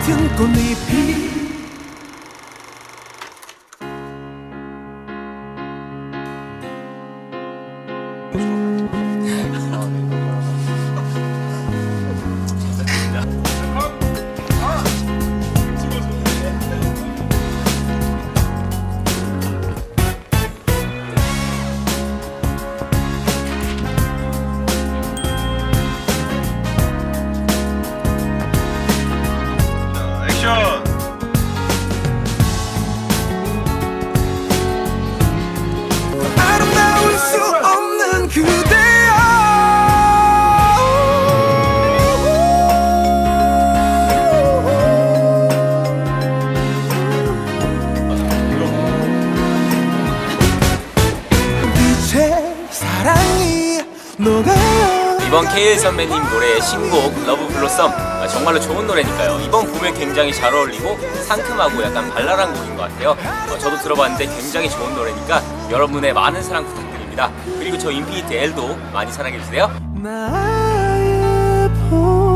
같은 꽃잎이 아름다울 수 없는 그대여 빛의 사랑이 녹아요. 이번 KL 선배님 노래의 신곡 러브 블로썸 정말로 좋은 노래니까요. 이번 봄에 굉장히 잘 어울리고 상큼하고 약간 발랄한 곡인 것 같아요. 저도 들어봤는데 굉장히 좋은 노래니까 여러분의 많은 사랑 부탁드립니다. 그리고 저 인피니트 L도 많이 사랑해주세요. 나의 봄